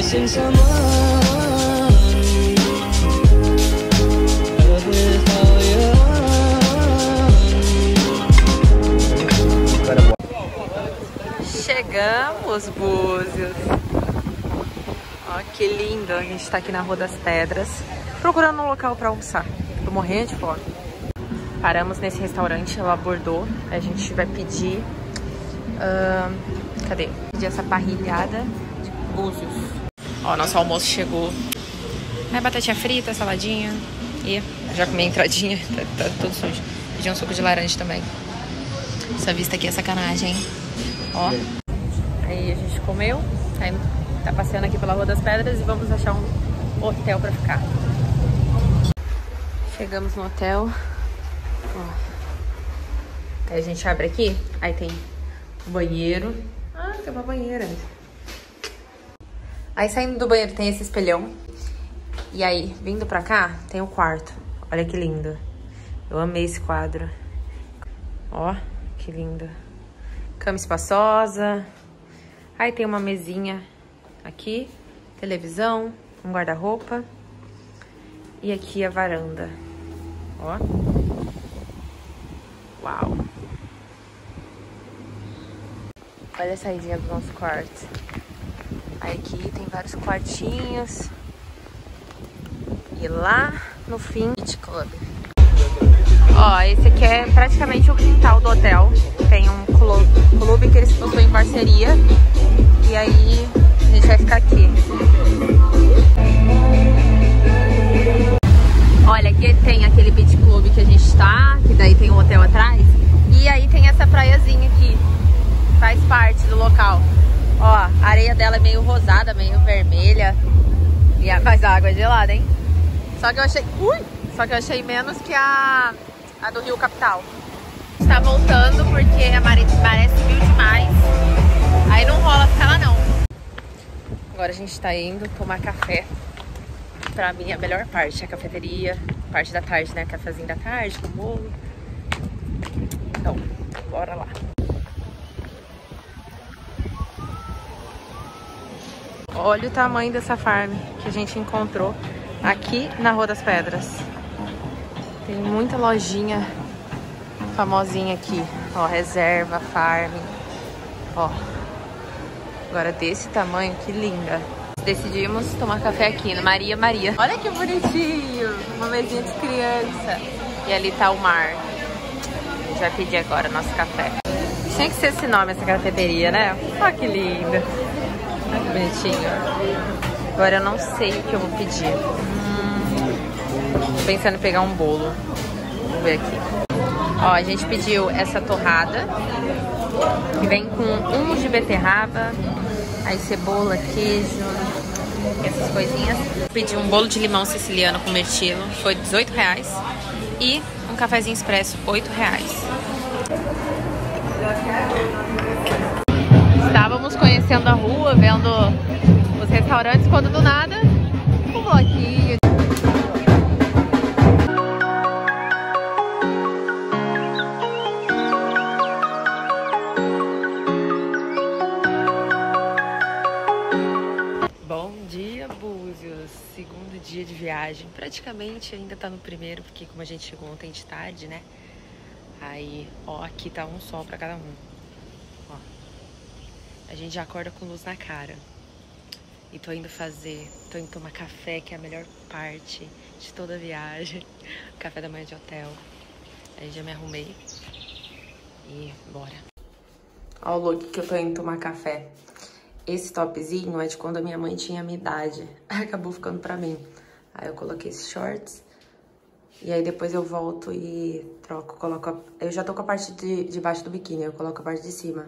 missing someone. Love is all you want. Chegamos, Búzios. Ó, que lindo. A gente tá aqui na Rua das Pedras, procurando um local pra almoçar. Tô morrendo de fome. Paramos nesse restaurante, ela abordou. A gente vai pedir... cadê? Pedir essa parrilhada de Búzios. Ó, nosso almoço chegou. É batatinha frita, saladinha. E já comi a entradinha. Tá tudo sujo. Pedi um suco de laranja também. Essa vista aqui é sacanagem, hein? Ó. Aí a gente comeu. Aí tá passeando aqui pela Rua das Pedras e vamos achar um hotel pra ficar. Chegamos no hotel. Ó. Aí a gente abre aqui. Aí tem o banheiro. Ah, tem uma banheira. Aí saindo do banheiro tem esse espelhão. E aí, vindo pra cá, tem o quarto. Olha que lindo. Eu amei esse quadro. Ó, que lindo. Cama espaçosa. Aí tem uma mesinha aqui. Televisão. Um guarda-roupa. E aqui a varanda. Ó. Uau. Olha a saidinha do nosso quarto. Aí aqui tem vários quartinhos. E lá no fim, Beach Club. Ó, esse aqui é praticamente o quintal do hotel. Tem um clube que eles possuem em parceria. E aí a gente vai ficar aqui. Olha, aqui tem aquele beach club que a gente tá, que daí tem um hotel atrás. E aí tem essa praiazinha aqui, faz parte do local. Ó, a areia dela é meio rosada, meio vermelha. Mas a água é gelada, hein? Só que eu achei... Só que eu achei menos que a do Rio Capital. A gente tá voltando porque a maré subiu demais. Aí não rola ficar lá não. Agora a gente tá indo tomar café. Pra mim, a melhor parte, a cafeteria, parte da tarde, né? Cafezinho da tarde, com bolo. Então, bora lá. Olha o tamanho dessa farm que a gente encontrou aqui na Rua das Pedras. Tem muita lojinha famosinha aqui. Ó, reserva, farm. Ó, agora desse tamanho, que linda. Decidimos tomar café aqui no Maria Maria. Olha que bonitinho, uma mesinha de criança. E ali tá o mar. A gente vai pedir agora nosso café. Tinha que ser esse nome, essa cafeteria, né? Olha que linda. Olha que bonitinho. Agora eu não sei o que eu vou pedir. Tô pensando em pegar um bolo. Vamos ver aqui. Ó, a gente pediu essa torrada, que vem com hummus de beterraba, aí cebola, queijo, essas coisinhas. Pedi um bolo de limão siciliano com mirtilo, foi R$18. E um cafezinho expresso, R$8. Estávamos conhecendo a rua, vendo os restaurantes, quando do nada, um bloquinho. Segundo dia de viagem, praticamente ainda tá no primeiro, porque como a gente chegou ontem de tarde, né? Aí, ó, aqui tá um sol pra cada um. Ó, a gente já acorda com luz na cara. E tô indo tomar café, que é a melhor parte de toda a viagem. Café da manhã de hotel. Aí já me arrumei e bora. Ó o look que eu tô indo tomar café. Esse topzinho é de quando a minha mãe tinha a minha idade. Acabou ficando pra mim. Aí eu coloquei esses shorts. E aí depois eu volto e troco, coloco... Eu já tô com a parte de baixo do biquíni, eu coloco a parte de cima.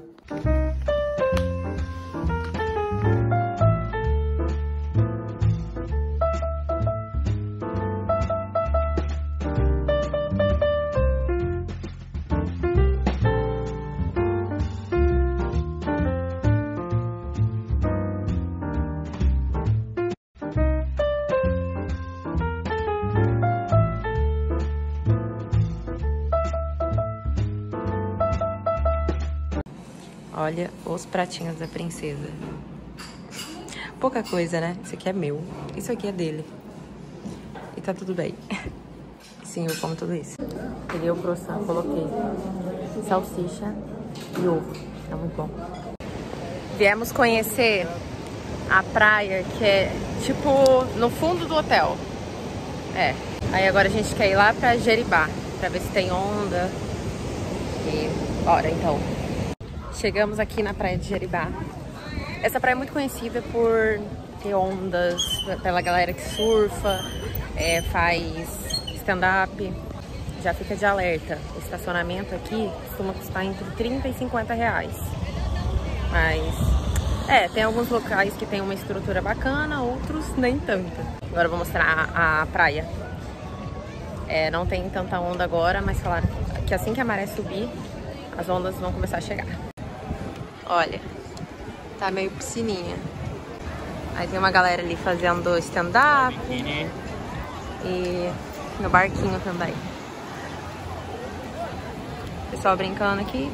Olha os pratinhos da princesa. pouca coisa, né? Isso aqui é meu. Isso aqui é dele. E tá tudo bem. Sim, eu como tudo isso. Peguei o croissant, coloquei salsicha e ovo. É muito bom. Viemos conhecer a praia, que é tipo no fundo do hotel. É. Aí agora a gente quer ir lá pra Jeribá, pra ver se tem onda. E bora então. Chegamos aqui na praia de Jeribá. Essa praia é muito conhecida por ter ondas, pela galera que surfa, faz stand-up. Já fica de alerta. O estacionamento aqui costuma custar entre 30 e 50 reais. Mas, tem alguns locais que tem uma estrutura bacana, outros nem tanto. Agora eu vou mostrar a praia. Não tem tanta onda agora, mas falaram que assim que a maré subir, as ondas vão começar a chegar. Olha, tá meio piscininha. Aí tem uma galera ali fazendo stand-up e no barquinho também. Pessoal brincando aqui.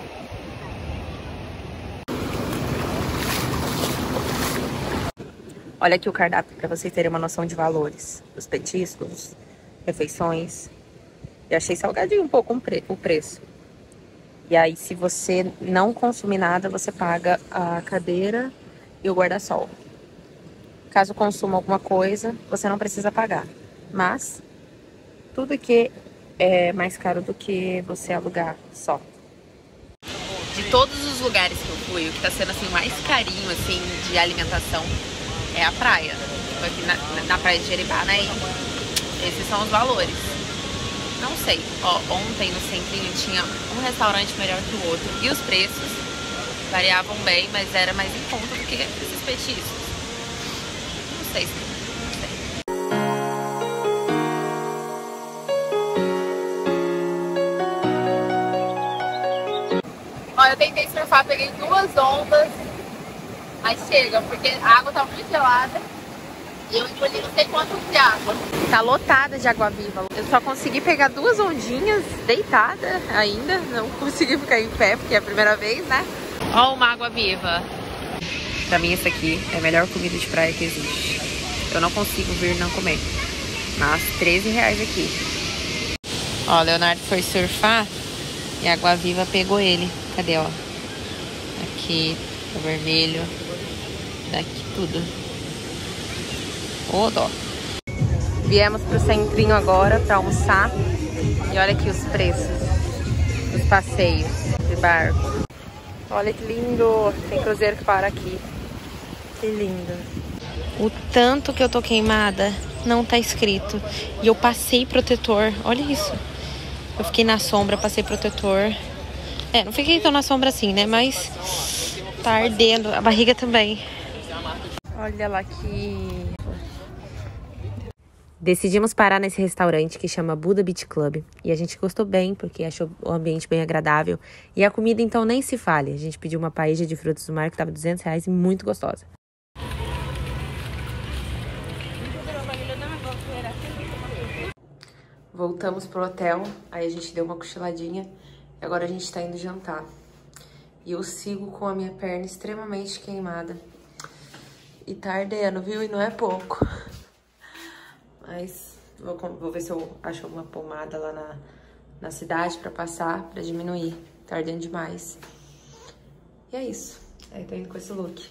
Olha aqui o cardápio para vocês terem uma noção de valores. Os petiscos, refeições. Eu achei salgadinho um pouco o preço. E aí, se você não consumir nada, você paga a cadeira e o guarda-sol. Caso consuma alguma coisa, você não precisa pagar. Mas, tudo que é mais caro do que você alugar só. De todos os lugares que eu fui, o que tá sendo assim mais carinho assim de alimentação é a praia. Tô aqui na praia de Jeribá, né? E esses são os valores. Não sei. Ó, ontem no centrinho tinha um restaurante melhor que o outro. E os preços variavam bem, mas era mais em conta do que esses petiscos. Não sei. Ó, eu tentei surfar, peguei 2 ondas. Mas chega, porque a água tá muito gelada. E eu engoli não sei quanto de água. Tá lotada de água viva. Eu só consegui pegar 2 ondinhas deitada ainda. Não consegui ficar em pé, porque é a primeira vez, né? Ó, uma água viva. Pra mim, essa aqui é a melhor comida de praia que existe. Eu não consigo vir não comer. Mas 13 reais aqui. Ó, o Leonardo foi surfar e a água viva pegou ele. Cadê, ó? Aqui, o vermelho. Daqui tudo. Ô, dó. Viemos pro centrinho agora pra almoçar. E olha aqui os preços dos passeios de barco. Olha que lindo. Tem cruzeiro que para aqui. Que lindo. O tanto que eu tô queimada não tá escrito. E eu passei protetor. Olha isso. Eu fiquei na sombra, passei protetor. Não fiquei tão na sombra assim, né? Mas tá ardendo. A barriga também. Olha lá que... Decidimos parar nesse restaurante que chama Buda Beach Club. E a gente gostou bem, porque achou o ambiente bem agradável. E a comida, então, nem se fale. A gente pediu uma paella de frutos do mar que tava 200 reais e muito gostosa. Voltamos pro hotel. Aí a gente deu uma cochiladinha. E agora a gente tá indo jantar. E eu sigo com a minha perna extremamente queimada. E tá ardendo, viu? E não é pouco. Mas vou ver se eu acho uma pomada lá na cidade pra passar, pra diminuir. Tá ardendo demais. E é isso. Aí tô indo com esse look.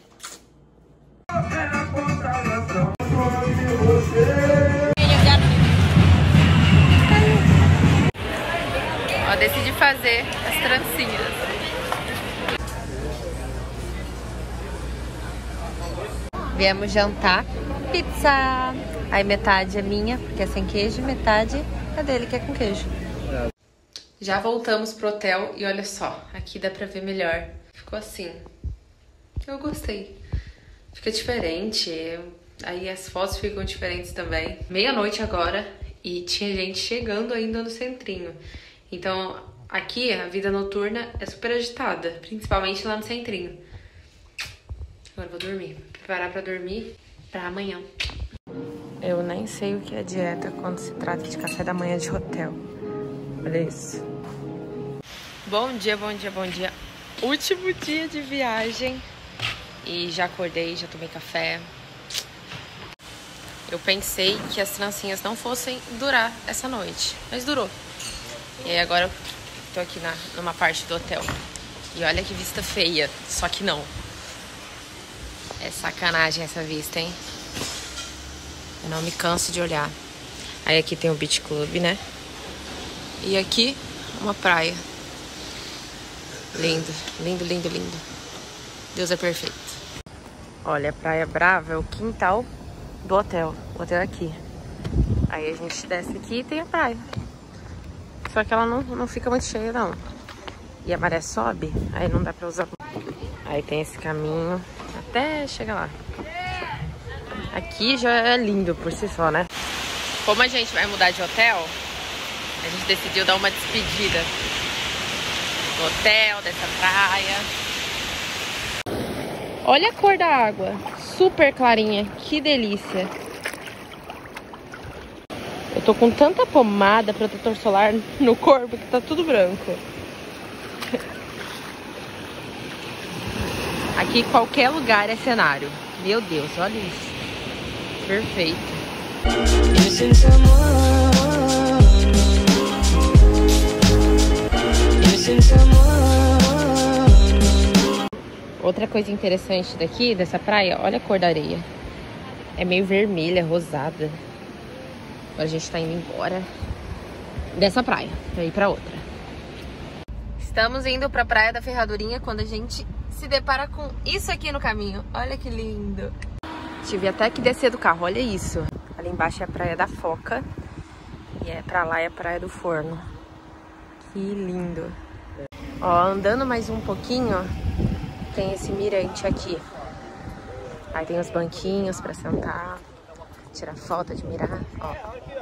Ó, decidi fazer as trancinhas. Viemos jantar. Pizza! Aí metade é minha, porque é sem queijo, metade é dele, que é com queijo. Já voltamos pro hotel e olha só, aqui dá pra ver melhor. Ficou assim. Eu gostei. Fica diferente, aí as fotos ficam diferentes também. Meia-noite agora e tinha gente chegando ainda no centrinho. Então aqui a vida noturna é super agitada, principalmente lá no centrinho. Agora eu vou dormir, preparar pra dormir pra amanhã. Eu nem sei o que é dieta quando se trata de café da manhã de hotel. Olha isso. Bom dia, bom dia, bom dia. Último dia de viagem. E já acordei, já tomei café. Eu pensei que as trancinhas não fossem durar essa noite, mas durou. E aí agora eu tô aqui numa parte do hotel. E olha que vista feia, só que não. É sacanagem essa vista, hein? Eu não me canso de olhar. Aí aqui tem o Beach Club, né? E aqui, uma praia. Lindo, lindo, lindo, lindo. Deus é perfeito. Olha, a Praia Brava é o quintal do hotel. O hotel é aqui. Aí a gente desce aqui e tem a praia. Só que ela não fica muito cheia, não. E a maré sobe, aí não dá pra usar. Aí tem esse caminho até chegar lá. Aqui já é lindo por si só, né? Como a gente vai mudar de hotel, a gente decidiu dar uma despedida do hotel, dessa praia. Olha a cor da água, super clarinha, que delícia. Eu tô com tanta pomada, protetor solar no corpo que tá tudo branco. Aqui qualquer lugar é cenário. Meu Deus, olha isso. Perfeito. Outra coisa interessante daqui, dessa praia, olha a cor da areia. É meio vermelha, rosada. Agora a gente tá indo embora dessa praia, pra ir pra outra. Estamos indo pra Praia da Ferradurinha quando a gente se depara com isso aqui no caminho. Olha que lindo. Tive até que descer do carro, olha isso. Ali embaixo é a Praia da Foca. E pra lá é a Praia do Forno. Que lindo. Ó, andando mais um pouquinho, tem esse mirante aqui. Aí tem os banquinhos pra sentar, tirar foto, admirar. Ó.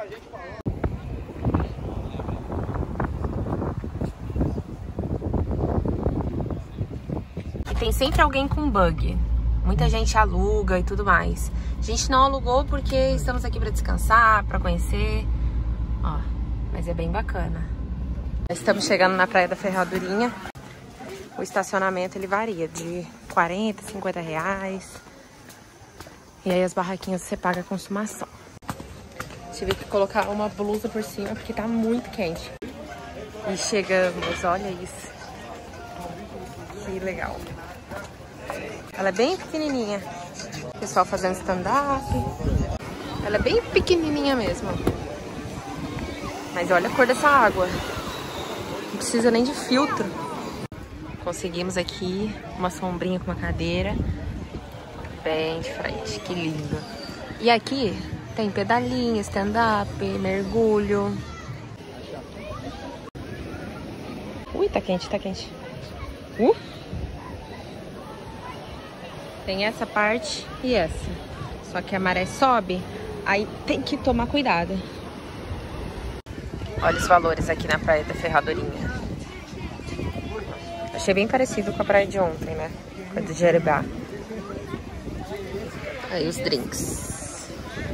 E tem sempre alguém com bug. Muita gente aluga e tudo mais. A gente não alugou porque estamos aqui pra descansar, pra conhecer. Ó, mas é bem bacana. Estamos chegando na Praia da Ferradurinha. O estacionamento ele varia de 40, 50 reais. E aí as barraquinhas você paga a consumação. Tive que colocar uma blusa por cima porque tá muito quente. E chegamos, olha isso. Que legal. Ela é bem pequenininha. O pessoal fazendo stand-up. Ela é bem pequenininha mesmo. Mas olha a cor dessa água. Não precisa nem de filtro. Conseguimos aqui uma sombrinha com uma cadeira. Bem de frente, que lindo. E aqui tem pedalinho, stand-up, mergulho. Ui, tá quente, tá quente. Tem essa parte e essa. Só que a maré sobe, aí tem que tomar cuidado. Olha os valores aqui na Praia da Ferradurinha. Achei bem parecido com a praia de ontem, né? Com a de Jeribá. Aí os drinks.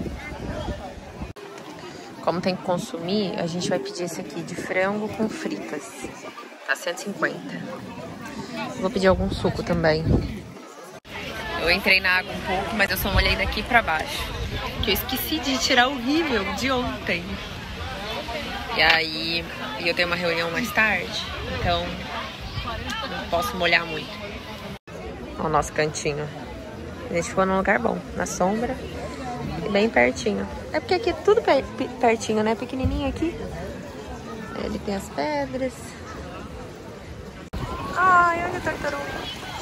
Como tem que consumir, a gente vai pedir esse aqui de frango com fritas. Tá 150. Vou pedir algum suco também. Eu entrei na água um pouco, mas eu só molhei daqui pra baixo. Que eu esqueci de tirar o rímel de ontem. E aí eu tenho uma reunião mais tarde, então não posso molhar muito. Olha o nosso cantinho. A gente ficou num lugar bom, na sombra e bem pertinho. É porque aqui é tudo pertinho, né? Pequenininho aqui. Ele tem as pedras. Ai, olha a tartaruga.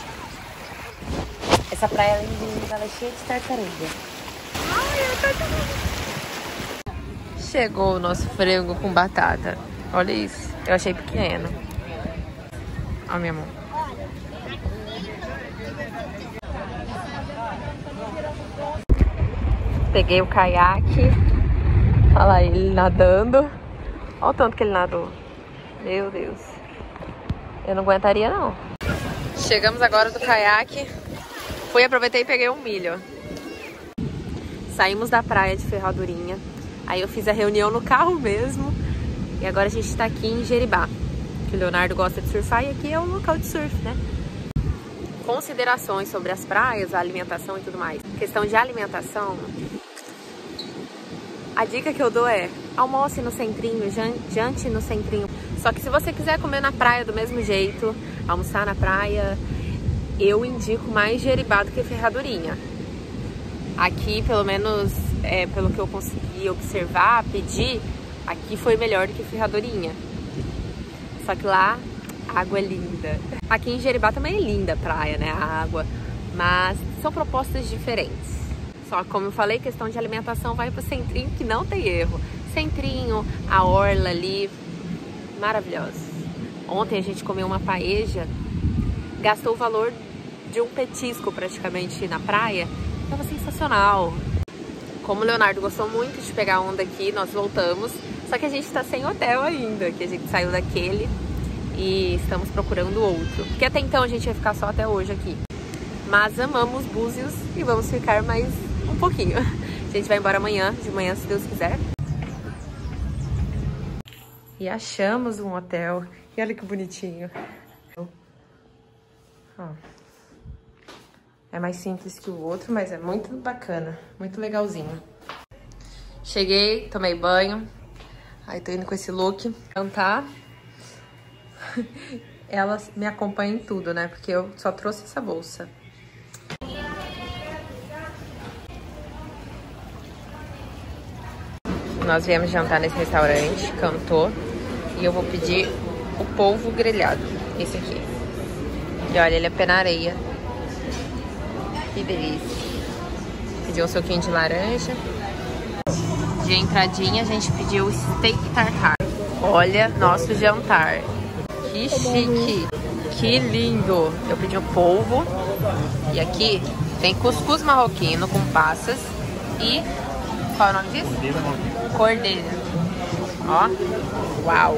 Essa praia é linda, ela é cheia de tartaruga. Ai, a tartaruga. Chegou o nosso frango com batata. Olha isso. Eu achei pequeno. Olha minha mão. Peguei o caiaque. Olha lá ele nadando. Olha o tanto que ele nadou. Meu Deus. Eu não aguentaria, não. Chegamos agora do caiaque. Fui, aproveitei e peguei um milho. Saímos da praia de Ferradurinha. Aí eu fiz a reunião no carro mesmo. E agora a gente tá aqui em Jeribá. Que o Leonardo gosta de surfar e aqui é um local de surf, né? considerações sobre as praias, a alimentação e tudo mais. Questão de alimentação, a dica que eu dou é: almoce no centrinho, jante no centrinho. Só que se você quiser comer na praia do mesmo jeito, almoçar na praia, eu indico mais Jeribá do que Ferradurinha. Aqui, pelo menos, pelo que eu consegui observar, pedir, aqui foi melhor do que Ferradurinha. Só que lá, a água é linda. Aqui em Jeribá também é linda a praia, né? A água. Mas são propostas diferentes. Só que, como eu falei, questão de alimentação, vai pro centrinho que não tem erro. Centrinho, a orla ali, maravilhosa. Ontem a gente comeu uma paeja, gastou o valor de um petisco praticamente na praia. Tava sensacional. Como o Leonardo gostou muito de pegar onda aqui, nós voltamos. Só que a gente tá sem hotel ainda, que a gente saiu daquele e estamos procurando outro. Porque até então a gente ia ficar só até hoje aqui. Mas amamos Búzios e vamos ficar mais um pouquinho. A gente vai embora amanhã, de manhã, se Deus quiser. E achamos um hotel. E olha que bonitinho. Ó. É mais simples que o outro, mas é muito bacana. Muito legalzinho. Cheguei, tomei banho. Aí tô indo com esse look. Jantar. Ela me acompanha em tudo, né? Porque eu só trouxe essa bolsa. Nós viemos jantar nesse restaurante, Cantou. E eu vou pedir o polvo grelhado. Esse aqui. E olha, ele é pé na areia. Que delícia. Pedi um suquinho de laranja. De entradinha, a gente pediu o steak tartar. Olha nosso jantar. Que chique. Que lindo. Eu pedi um polvo. E aqui tem cuscuz marroquino com passas. E... qual é o nome disso? Cordeiro. Ó. Uau.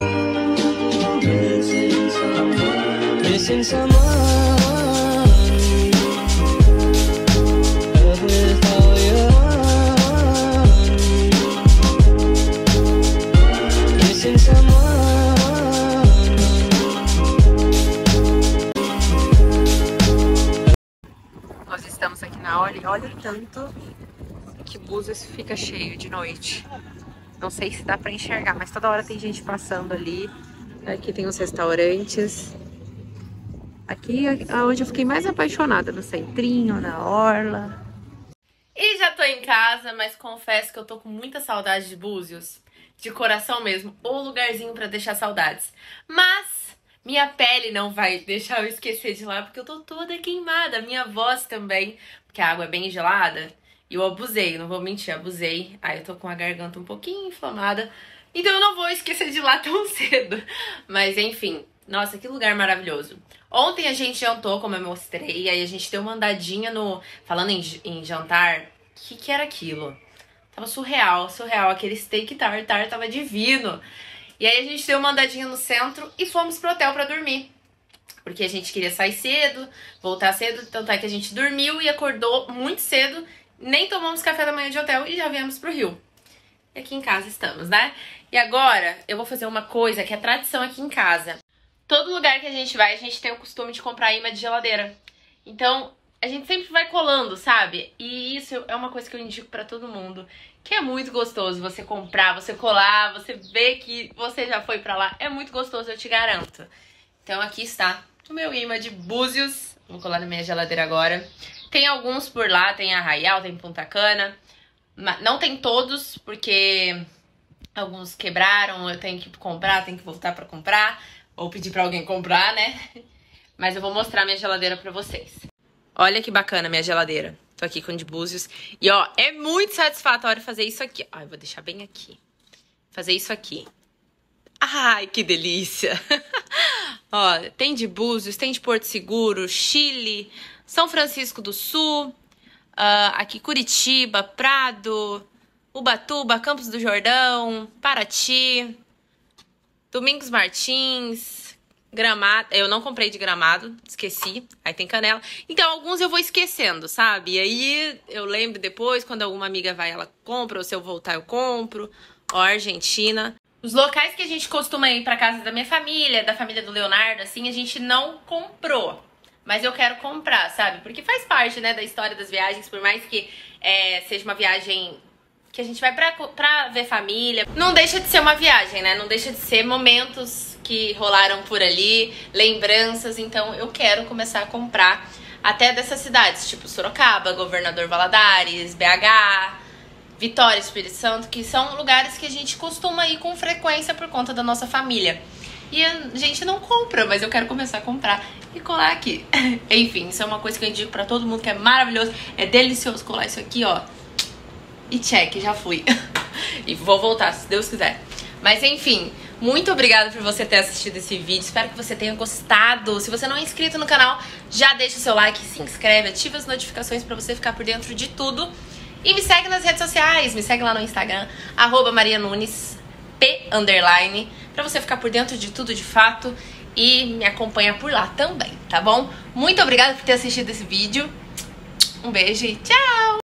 Missing someone with all your missing someone. Nós estamos aqui na orla e olha o tanto que Búzios fica cheio de noite. Não sei se dá pra enxergar, mas toda hora tem gente passando ali. Aqui tem os restaurantes. Aqui é onde eu fiquei mais apaixonada, no centrinho, na orla. E já tô em casa, mas confesso que eu tô com muita saudade de Búzios. De coração mesmo, ou lugarzinho pra deixar saudades. Mas minha pele não vai deixar eu esquecer de lá, porque eu tô toda queimada. Minha voz também, porque a água é bem gelada. E eu abusei, não vou mentir, abusei. Aí eu tô com a garganta um pouquinho inflamada. Então eu não vou esquecer de lá tão cedo. Mas enfim, nossa, que lugar maravilhoso. Ontem a gente jantou, como eu mostrei. Aí a gente deu uma andadinha no... Falando em jantar, o que era aquilo? Tava surreal, surreal. Aquele steak tartar tava divino. E aí a gente deu uma andadinha no centro e fomos pro hotel pra dormir. Porque a gente queria sair cedo, voltar cedo. Tanto é que a gente dormiu e acordou muito cedo. Nem tomamos café da manhã de hotel e já viemos pro Rio. E aqui em casa estamos, né? E agora eu vou fazer uma coisa que é tradição aqui em casa. Todo lugar que a gente vai, a gente tem o costume de comprar imã de geladeira. Então, a gente sempre vai colando, sabe? E isso é uma coisa que eu indico pra todo mundo. Que é muito gostoso você comprar, você colar, você ver que você já foi pra lá. É muito gostoso, eu te garanto. Então aqui está o meu imã de Búzios. Vou colar na minha geladeira agora. Tem alguns por lá, tem Arraial, tem Punta Cana. Não tem todos, porque alguns quebraram, eu tenho que comprar, tenho que voltar pra comprar. Ou pedir pra alguém comprar, né? Mas eu vou mostrar minha geladeira pra vocês. Olha que bacana minha geladeira. Tô aqui com de Búzios. E ó, é muito satisfatório fazer isso aqui. Ó, eu vou deixar bem aqui. Fazer isso aqui. Ai, que delícia! Ó, tem de Búzios, tem de Porto Seguro, Chile, São Francisco do Sul, aqui Curitiba, Prado, Ubatuba, Campos do Jordão, Paraty, Domingos Martins, Gramado. Eu não comprei de Gramado, esqueci. Aí tem Canela. Então, alguns eu vou esquecendo, sabe? E aí eu lembro depois, quando alguma amiga vai, ela compra, ou se eu voltar, eu compro. Ó, Argentina. Os locais que a gente costuma ir pra casa da minha família, da família do Leonardo, assim, a gente não comprou. mas eu quero comprar, sabe? Porque faz parte, né, da história das viagens, por mais que seja uma viagem que a gente vai pra ver família. Não deixa de ser uma viagem, né? Não deixa de ser momentos que rolaram por ali, lembranças. Então eu quero começar a comprar até dessas cidades, tipo Sorocaba, Governador Valadares, BH, Vitória, Espírito Santo, que são lugares que a gente costuma ir com frequência por conta da nossa família. E a gente não compra, mas eu quero começar a comprar e colar aqui. Enfim, isso é uma coisa que eu indico pra todo mundo, que é maravilhoso. É delicioso colar isso aqui, ó. E check, já fui. E vou voltar, se Deus quiser. Mas enfim, muito obrigada por você ter assistido esse vídeo. Espero que você tenha gostado. Se você não é inscrito no canal, já deixa o seu like, se inscreve, ativa as notificações pra você ficar por dentro de tudo. E me segue nas redes sociais, me segue lá no Instagram, @marianunes_, pra você ficar por dentro de tudo de fato e me acompanha por lá também, tá bom? Muito obrigada por ter assistido esse vídeo. Um beijo e tchau!